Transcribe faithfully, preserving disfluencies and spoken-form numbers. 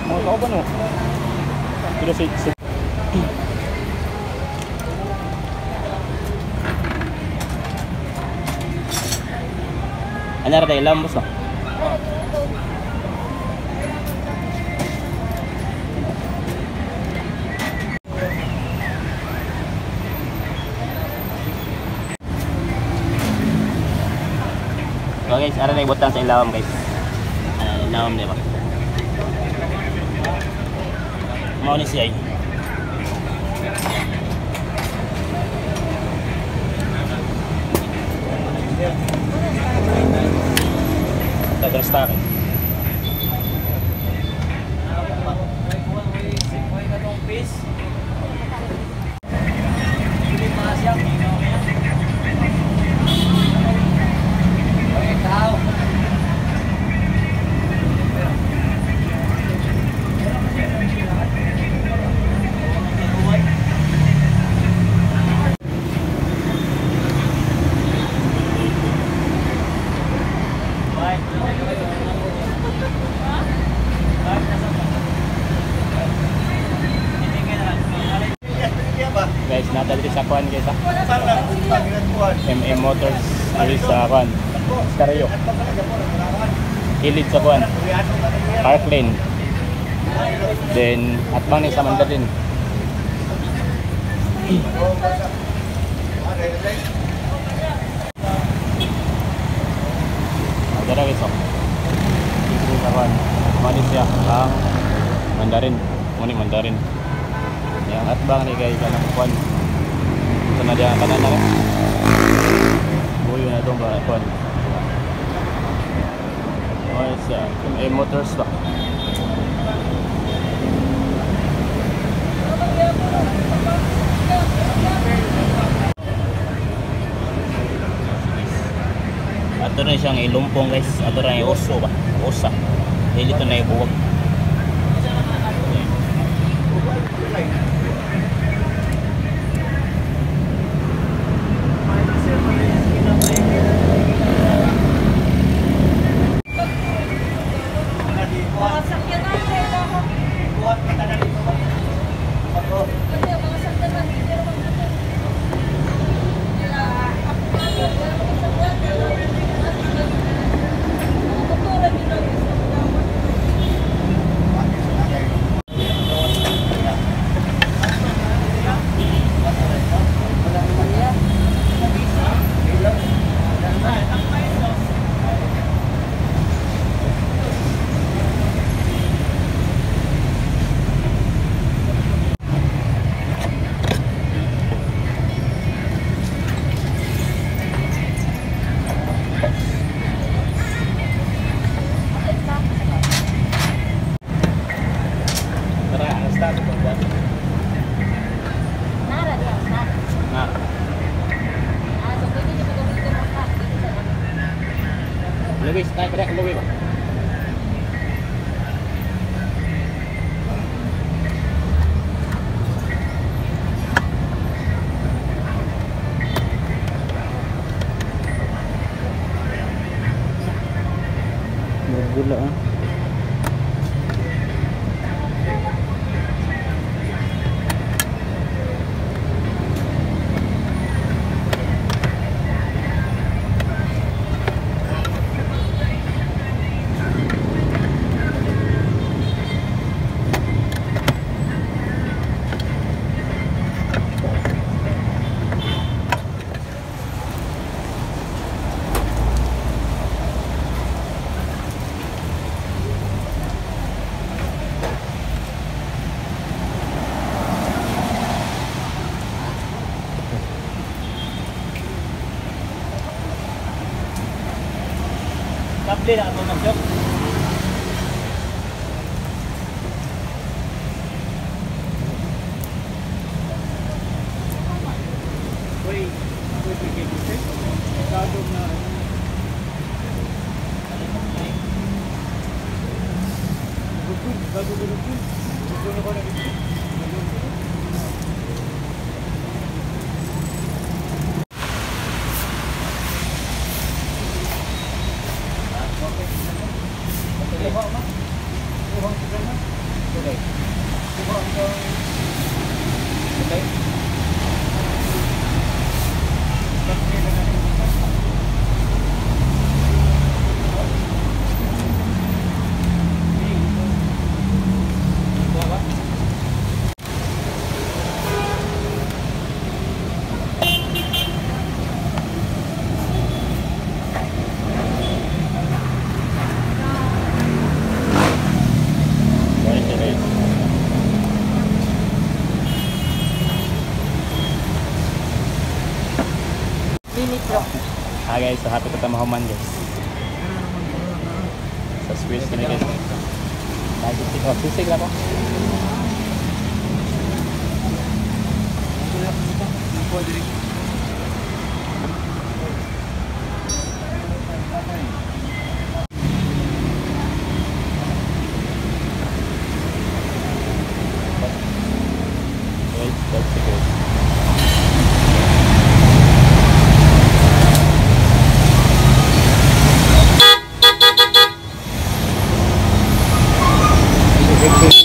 Mga kauban o. Pero si... si... Anyara tayo lambos o. So guys, ara na ibutang sa ilawam guys. Uh, ilawam niya ba? Mau ni siya. Tagal stock. Guys, nata dito sa kuan guys ha. M M Motors dito sa kuan. Stereo. Kilid sa kuan. Park lane. Then atbang ni sa Mandarin. Ada guys oh. Dito sa kuan. Malaysia ang Mandarin. Muni Mandarin. Yang atbang ni guys kanang kuan. Sana dia kanan na. Buyo na tong ba kuan. Oh, sa M M Motors ba. Ato na siyang ilumpong guys. Ato na yung oso ba. Osa. Dili to na ibuwag. Luis, tayo pala kung Luis ba? Gula ah. Kable na ako ng job. Uy, uy, bigay dito. Gagawin na. Gugul, gagawin gugul. Gugul na ko na dito. Ah guys, so happy ko tayo mahuman guys. Sa Swiss ko na guys. Lagi ko, sisig lang po. Guys, that's it guys. Thank you.